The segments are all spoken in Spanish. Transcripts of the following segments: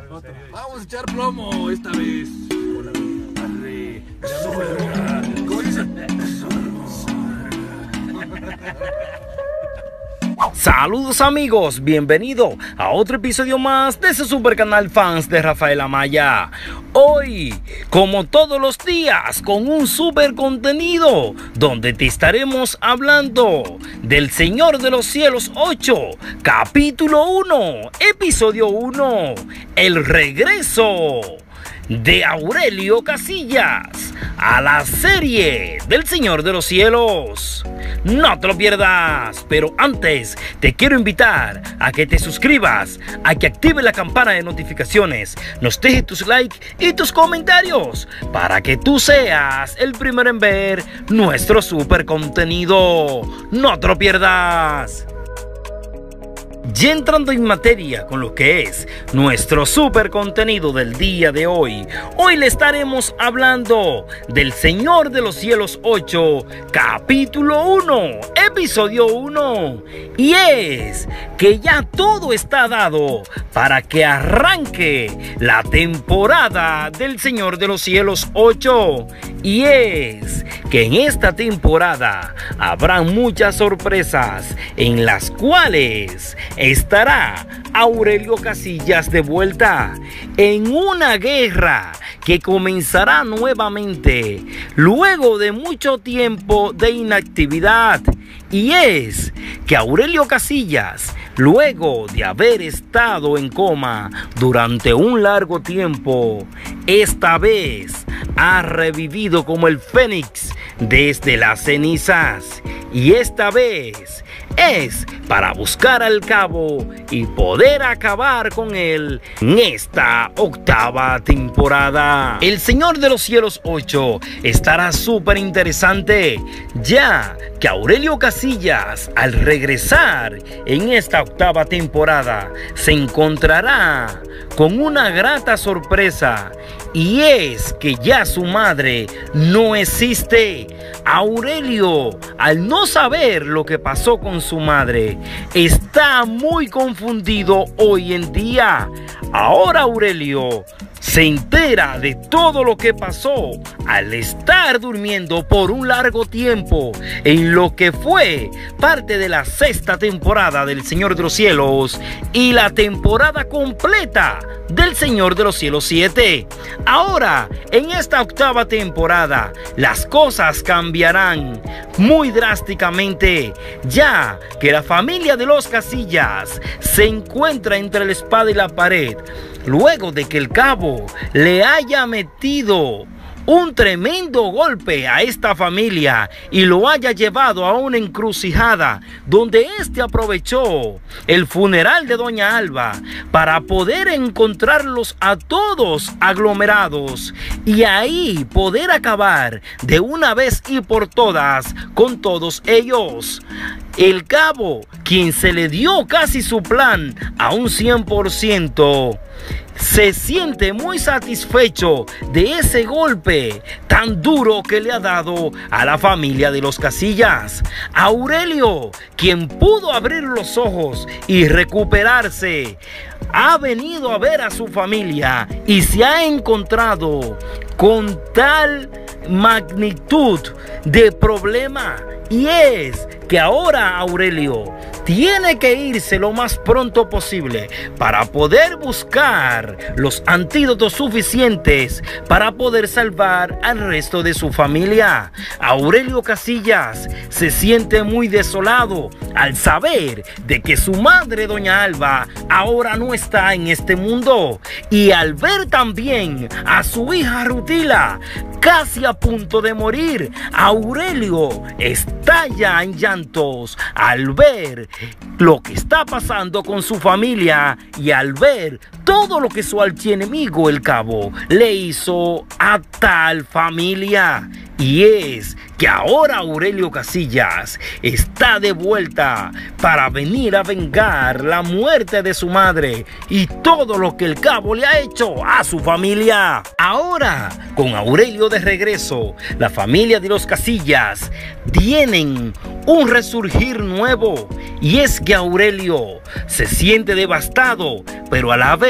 Vamos a echar plomo esta vez. Arre. ¿Cómo dice? Saludos amigos, bienvenido a otro episodio más de ese super canal Fans de Rafael Amaya. Hoy, como todos los días, con un super contenido donde te estaremos hablando del Señor de los Cielos 8, capítulo 1, episodio 1, el regreso de Aurelio Casillas a la serie del Señor de los Cielos. No te lo pierdas, pero antes te quiero invitar a que te suscribas, a que actives la campana de notificaciones, nos dejes tus likes y tus comentarios para que tú seas el primero en ver nuestro super contenido. No te lo pierdas. Ya entrando en materia con lo que es nuestro super contenido del día de hoy, hoy le estaremos hablando del Señor de los Cielos 8, capítulo 1, episodio 1. Y es que ya todo está dado para que arranque la temporada del Señor de los Cielos 8. Y es que en esta temporada habrá muchas sorpresas en las cuales estará Aurelio Casillas de vuelta en una guerra que comenzará nuevamente luego de mucho tiempo de inactividad. Y es que Aurelio Casillas, luego de haber estado en coma durante un largo tiempo, esta vez ha revivido como el Fénix desde las cenizas. Y esta vez es para buscar al Cabo y poder acabar con él en esta octava temporada. El Señor de los Cielos 8 estará súper interesante, ya que Aurelio Casillas, al regresar en esta octava temporada, se encontrará con una grata sorpresa. Y es que ya su madre no existe. Aurelio, al no saber lo que pasó con su madre, está muy confundido hoy en día. Ahora Aurelio se entera de todo lo que pasó al estar durmiendo por un largo tiempo en lo que fue parte de la sexta temporada del Señor de los Cielos y la temporada completa del Señor de los Cielos 7. Ahora, en esta octava temporada, las cosas cambiarán muy drásticamente, ya que la familia de los Casillas se encuentra entre la espada y la pared, luego de que el Cabo le haya metido un tremendo golpe a esta familia y lo haya llevado a una encrucijada donde este aprovechó el funeral de Doña Alba para poder encontrarlos a todos aglomerados y ahí poder acabar de una vez y por todas con todos ellos. El Cabo, quien se le dio casi su plan a un 100%, se siente muy satisfecho de ese golpe tan duro que le ha dado a la familia de los Casillas. Aurelio, quien pudo abrir los ojos y recuperarse, ha venido a ver a su familia y se ha encontrado con tal magnitud de problema. Y es que ahora Aurelio tiene que irse lo más pronto posible para poder buscar los antídotos suficientes para poder salvar al resto de su familia. Aurelio Casillas se siente muy desolado al saber de que su madre Doña Alba ahora no está en este mundo, y al ver también a su hija Rutila casi a punto de morir, Aurelio estalla en llantos al ver lo que está pasando con su familia y al ver todo lo que su archienemigo el Cabo le hizo a tal familia. Y es que ahora Aurelio Casillas está de vuelta para venir a vengar la muerte de su madre y todo lo que el Cabo le ha hecho a su familia. Ahora, con Aurelio de regreso, la familia de los Casillas tienen un resurgir nuevo, y es que Aurelio se siente devastado, pero a la vez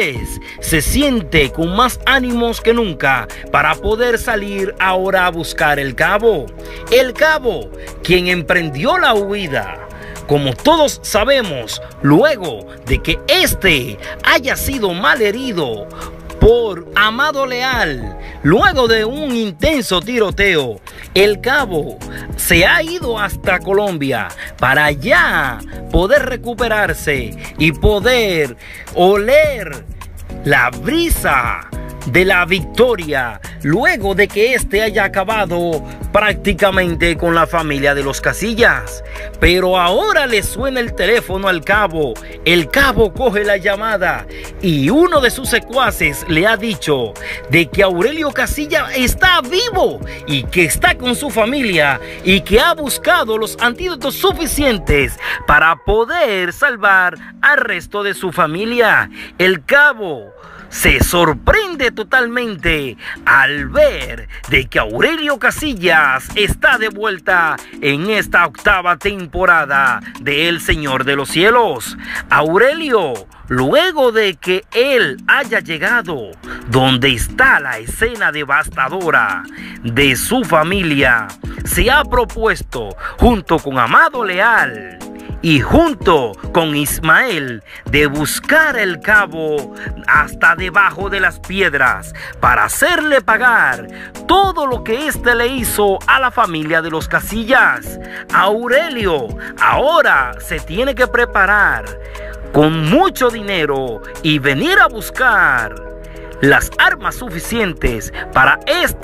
es, se siente con más ánimos que nunca para poder salir ahora a buscar el cabo. El cabo, quien emprendió la huida, como todos sabemos, luego de que este haya sido malherido por Amado Leal, luego de un intenso tiroteo, el cabo se ha ido hasta Colombia para ya poder recuperarse y poder oler la brisa de la victoria, luego de que este haya acabado prácticamente con la familia de los Casillas. Pero ahora le suena el teléfono al cabo. El cabo coge la llamada y uno de sus secuaces le ha dicho de que Aurelio Casilla está vivo y que está con su familia y que ha buscado los antídotos suficientes para poder salvar al resto de su familia. El cabo se sorprende totalmente al ver de que Aurelio Casillas está de vuelta en esta octava temporada de El Señor de los Cielos. Aurelio, luego de que él haya llegado donde está la escena devastadora de su familia, se ha propuesto junto con Amado Leal y junto con Ismael de buscar el cabo hasta debajo de las piedras para hacerle pagar todo lo que éste le hizo a la familia de los Casillas. Aurelio ahora se tiene que preparar con mucho dinero y venir a buscar las armas suficientes para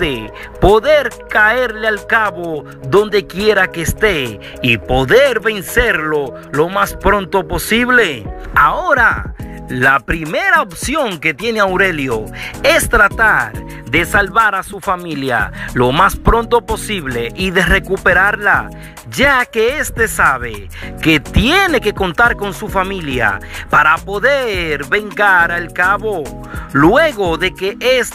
poder caerle al cabo donde quiera que esté y poder vencerlo lo más pronto posible. Ahora, la primera opción que tiene Aurelio es tratar de salvar a su familia lo más pronto posible y de recuperarla, ya que sabe que tiene que contar con su familia para poder vengar al cabo, luego de que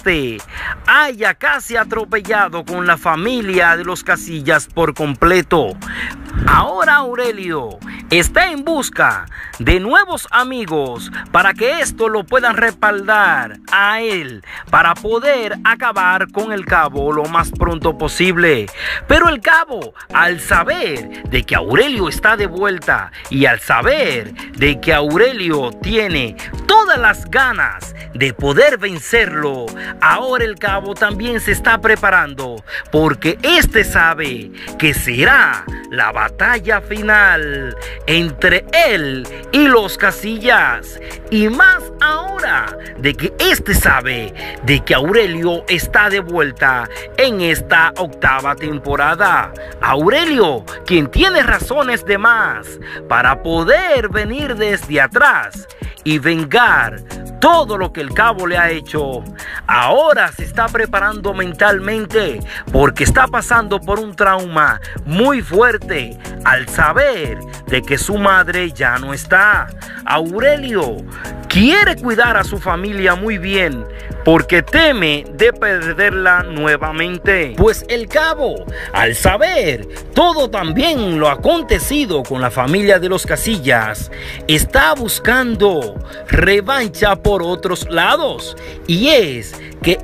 haya casi atropellado con la familia de los Casillas por completo. Ahora Aurelio está en busca de nuevos amigos para que lo puedan respaldar a él para poder acabar con el cabo lo más pronto posible. Pero el cabo, al saber de que Aurelio está de vuelta y al saber de que Aurelio tiene todas las ganas de poder vencerlo, ahora el cabo también se está preparando porque sabe que será la batalla final entre él y los Casillas. Y más ahora de que sabe de que Aurelio está de vuelta en esta octava temporada. Aurelio, quien tiene razones de más para poder venir desde atrás y vengar todo lo que el cabo le ha hecho, ahora se está preparando mentalmente porque está pasando por un trauma muy fuerte al saber de que su madre ya no está. Aurelio quiere cuidar a su familia muy bien porque teme de perderla nuevamente. Pues el cabo, al saber todo también lo acontecido con la familia de los Casillas, está buscando revancha por otros lados, y es que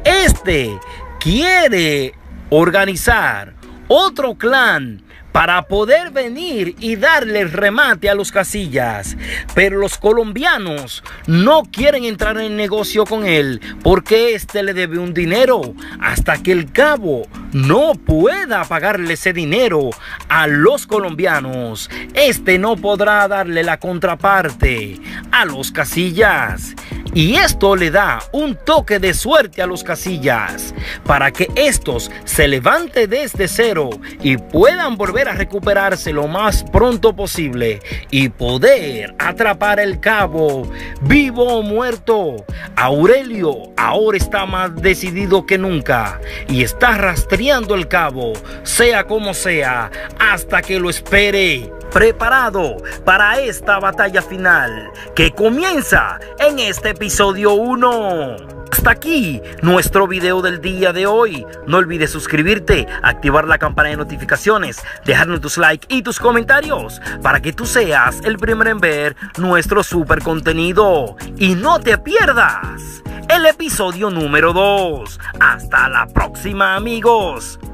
quiere organizar otro clan para poder venir y darle el remate a los Casillas. Pero los colombianos no quieren entrar en negocio con él porque le debe un dinero. Hasta que el cabo no pueda pagarle ese dinero a los colombianos, no podrá darle la contraparte a los Casillas. Y esto le da un toque de suerte a los Casillas para que estos se levanten desde cero y puedan volver a recuperarse lo más pronto posible y poder atrapar el cabo, vivo o muerto. Aurelio ahora está más decidido que nunca y está rastreando el cabo, sea como sea, hasta que lo espere, preparado para esta batalla final que comienza en este episodio 1. Hasta aquí nuestro video del día de hoy. No olvides suscribirte, activar la campana de notificaciones, dejarnos tus likes y tus comentarios para que tú seas el primero en ver nuestro super contenido. Y no te pierdas el episodio número 2. Hasta la próxima, amigos.